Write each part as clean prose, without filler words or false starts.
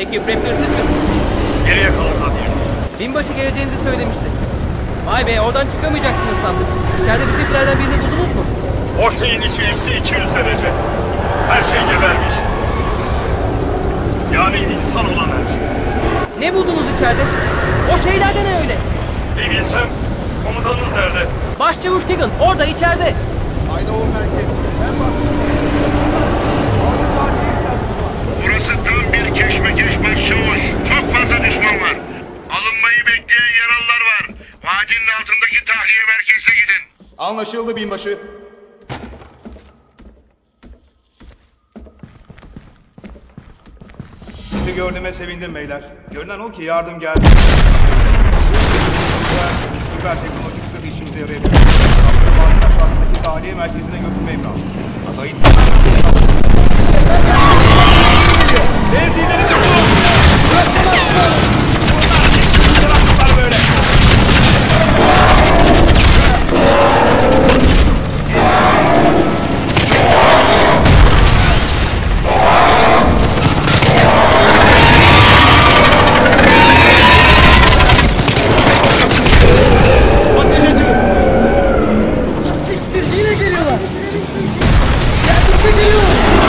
ekip, Raptor siz misiniz? Geriye kalın abi. Binbaşı geleceğinizi söylemişti. Vay be, oradan çıkamayacaksınız sandık. İçeride bizimkilerden birini buldunuz mu? O şeyin içi eksi 200 derece. Her şey gebermiş. Yani insan olan her şey. Ne buldunuz içeride? O şeylerde ne öyle? Bir bilsem. Komutanınız nerede? Başçavuş Higgin, orada içeride. Aynı o merkez. Burası tam bir keşmekeş başçavuş. Çok fazla düşman var. Alınmayı bekleyen yaralılar var. Vadinin altındaki tahliye merkezine gidin. Anlaşıldı binbaşı. Sizi gördüğüme sevindim beyler. Görünen o ki yardım geldi. Süper teknolojik sırrı işimize yarayabilir. Vadinin aşağısındaki tahliye merkezine götürmeyim lazım. Adayı benzinleri tutun! Bırakın böyle! Ateşe çıkın! Siktir, yine geliyorlar! Geldikçe geliyor!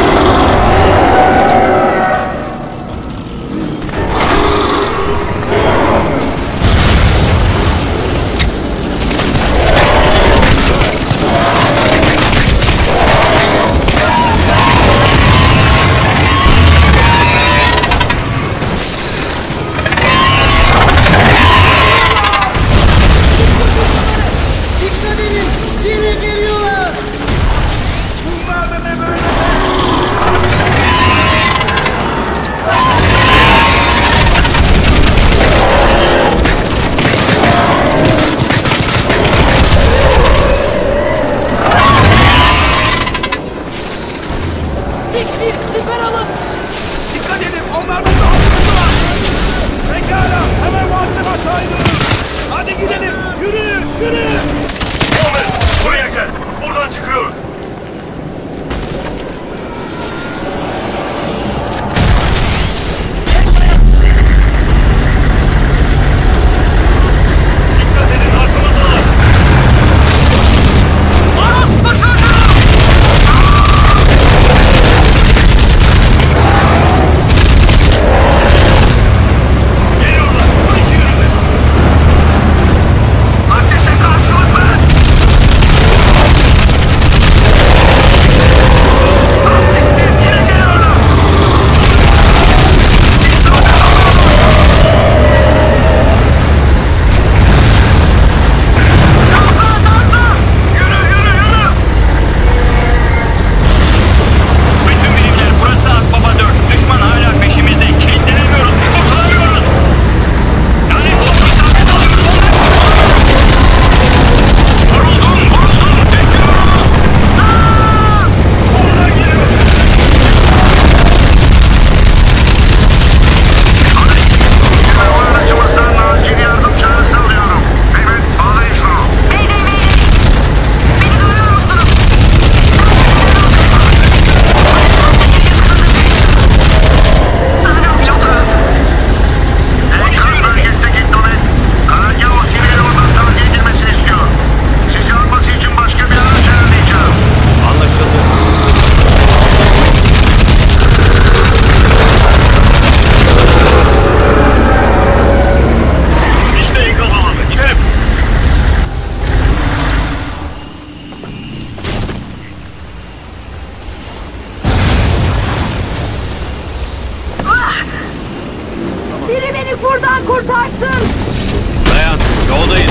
buradan kurtarsın. Dayan, yoldayız.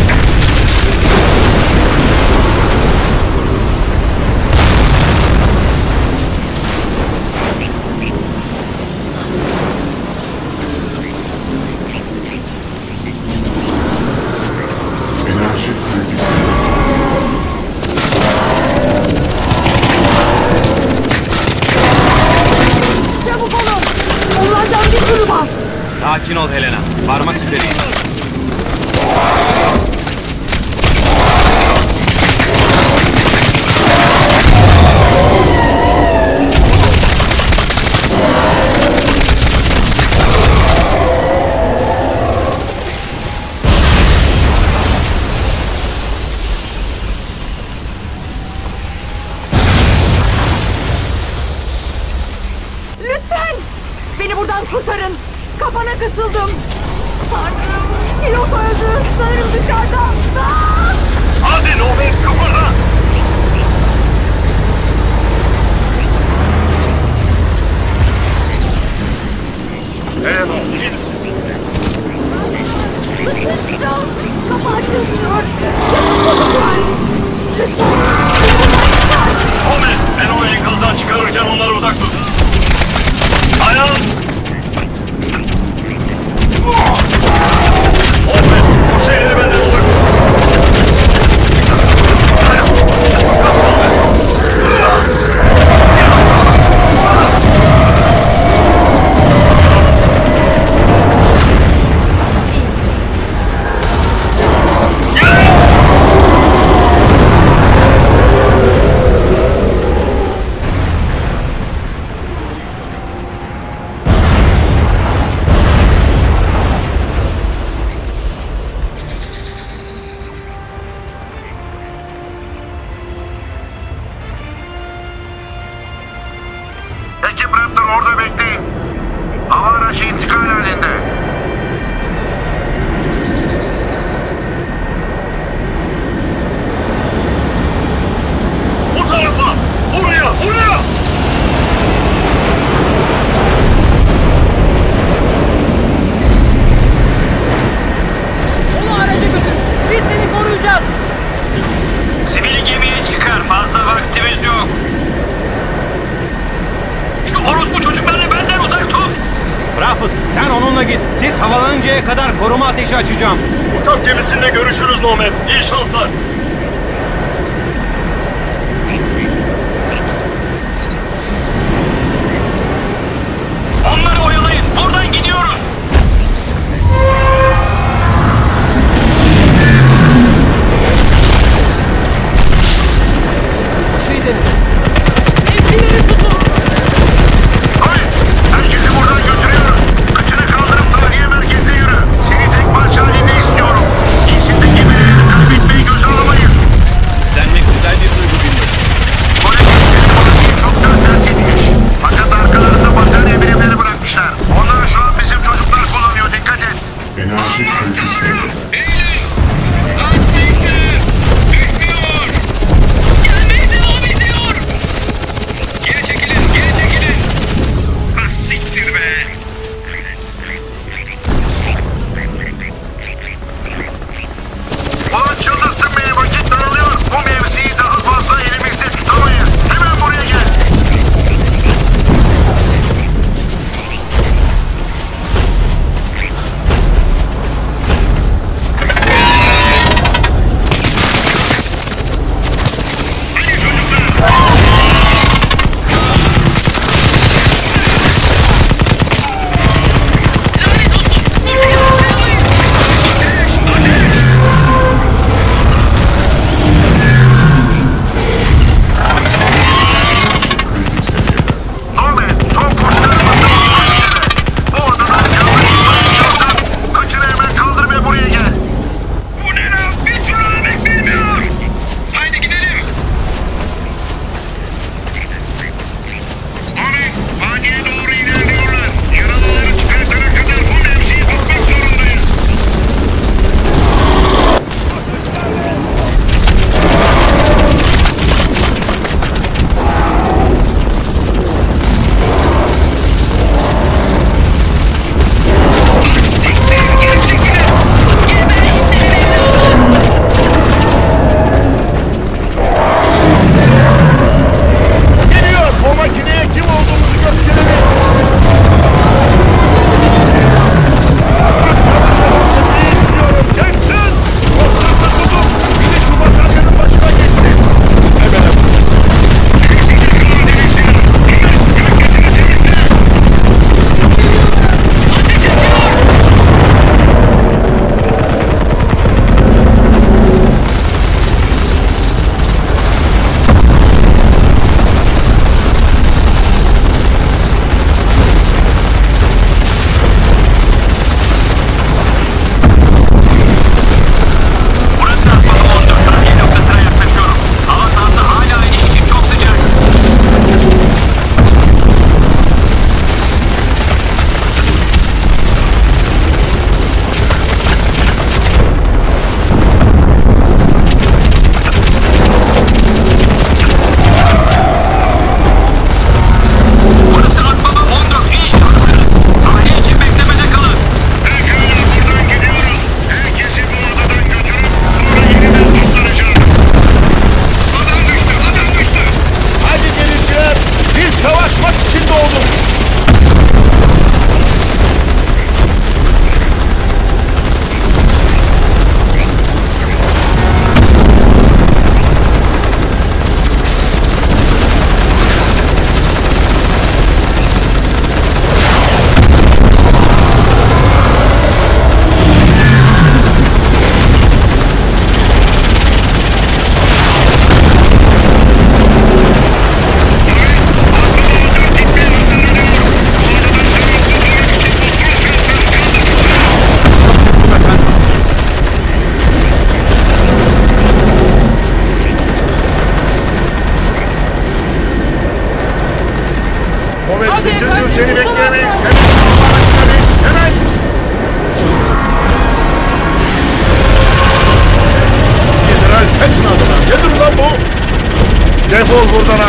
Enerji kritik. Çabuk olun. Onlardan bir sürü var. Sakin ol Helena. Varmak üzereyim. Beni buradan kurtarın. Kapana kısıldım. Tanrım. Pilot öldü. Sanırım dışarıda. Aa! Hadi Nobel kıpırda. Helena iyi misin? Sıkıştım. Kapı açılmıyor. Çabuk var. Nobel ben o enkazdan çıkarırken onları uzak tut. Dayan. Nobel bu şeyleri benden uzak tut. Çok az kaldı. Ekip Raptor orada bekleyin. Hava aracı intikal halinde. Bu tarafa! Buraya! Buraya! Onu araca götür. Biz seni koruyacağız. Sivil gemiye çıkar. Fazla vaktimiz yok. Şu orospu çocuklarını benden uzak tut. Rafık sen onunla git. Siz havalanıncaya kadar koruma ateşi açacağım. Uçak gemisinde görüşürüz Nomad. İyi şanslar. Onları oyalayın. Buradan gidiyoruz. Şey dene. Evlileri tutun. Hayır! Herkesi buradan götürüyoruz. Kıçını kaldırıp tahliye merkezine yürü. Seni tek parça halinde istiyorum. İyisinde gemilerini kaybetmeyi göze alamayız.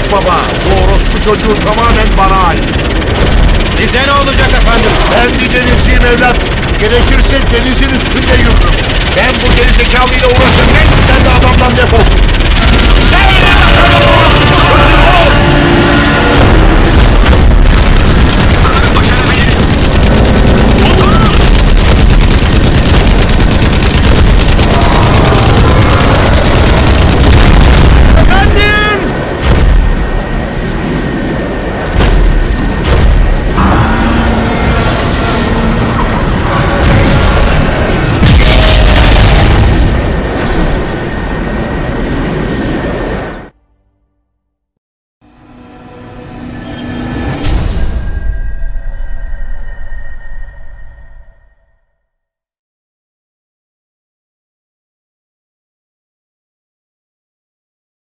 baba. Bu orospu çocuğu tamamen bana ait. Size ne olacak efendim? Ben bir denizciyim evlat. Gerekirse denizin üstünde yürürüm. Ben bu gerizekalıyla uğraşırken sen de adamdan defol. Gel sana orospu!